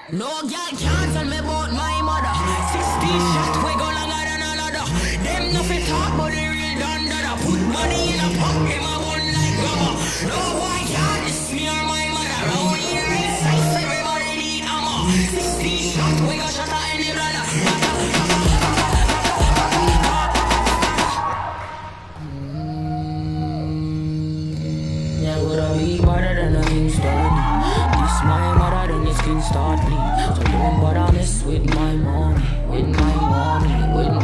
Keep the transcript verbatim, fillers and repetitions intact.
No girl can't tell me about my mother. Sixteen shots we go longer than another. Them nothing talk but the real done dada. Put money in a pocket, my one like rubber. No boy can't diss me or my mother. Round here is safe, everybody need ammo. Sixteen shots we go shot at any brother. Mm, yeah, gotta be better than a king study. This my mother, then your skin start bleed. So don't bother mess with my mommy, with my mommy, with my